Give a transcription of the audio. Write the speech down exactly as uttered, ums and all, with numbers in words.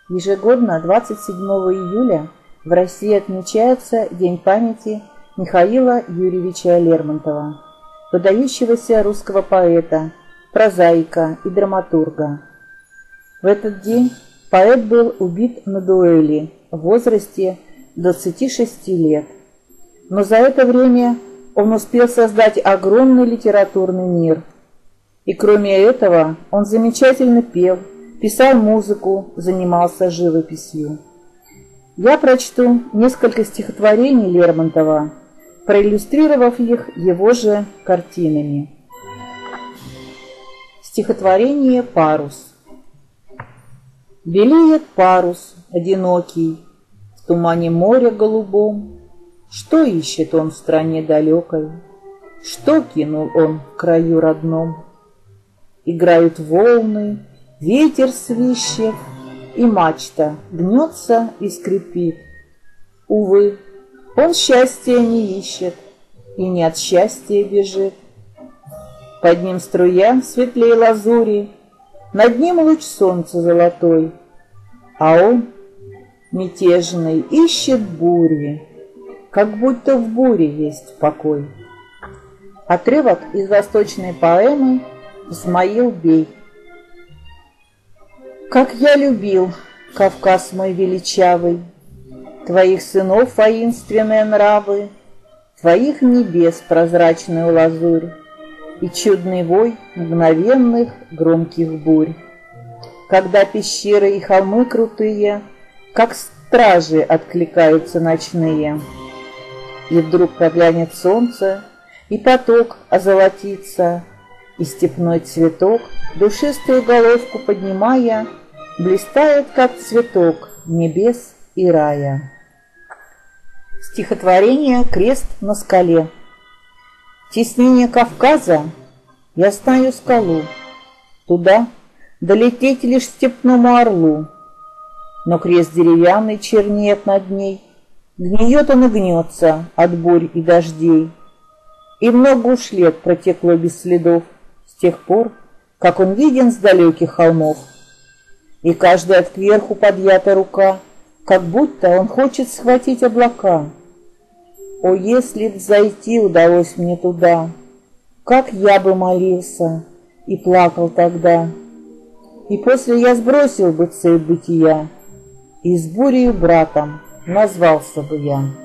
Ежегодно двадцать седьмого июля в России отмечается День памяти Михаила Юрьевича Лермонтова, выдающегося русского поэта, прозаика и драматурга. В этот день поэт был убит на дуэли в возрасте двадцати шести лет. Но за это время он успел создать огромный литературный мир. И кроме этого он замечательно пел, писал музыку, занимался живописью. Я прочту несколько стихотворений Лермонтова, проиллюстрировав их его же картинами. Стихотворение «Парус». Белеет парус одинокий в тумане моря голубом. Что ищет он в стране далекой? Что кинул он в краю родном? Играют волны, ветер свищет, и мачта гнется и скрипит. Увы, он счастья не ищет и не от счастья бежит. Под ним струя светлей лазури, над ним луч солнца золотой, а он, мятежный, ищет бури, как будто в буре есть покой. Отрывок из восточной поэмы «Исмаил Бей». Как я любил, Кавказ мой величавый, твоих сынов воинственные нравы, твоих небес прозрачную лазурь и чудный вой мгновенных громких бурь. Когда пещеры и холмы крутые, как стражи откликаются ночные, и вдруг проглянет солнце, и поток озолотится, и степной цветок, душистую головку поднимая, блистает, как цветок небес и рая. Стихотворение «Крест на скале». В теснение Кавказа я знаю скалу, туда долететь лишь степному орлу, но крест деревянный чернеет над ней, гниет он и гнется от бурь и дождей, и много уж лет протекло без следов с тех пор, как он виден с далеких холмов, и каждая кверху подъята рука, как будто он хочет схватить облака. О, если б зайти удалось мне туда, как я бы молился и плакал тогда, и после я сбросил бы цепь бытия, и с бурей братом назвался бы я.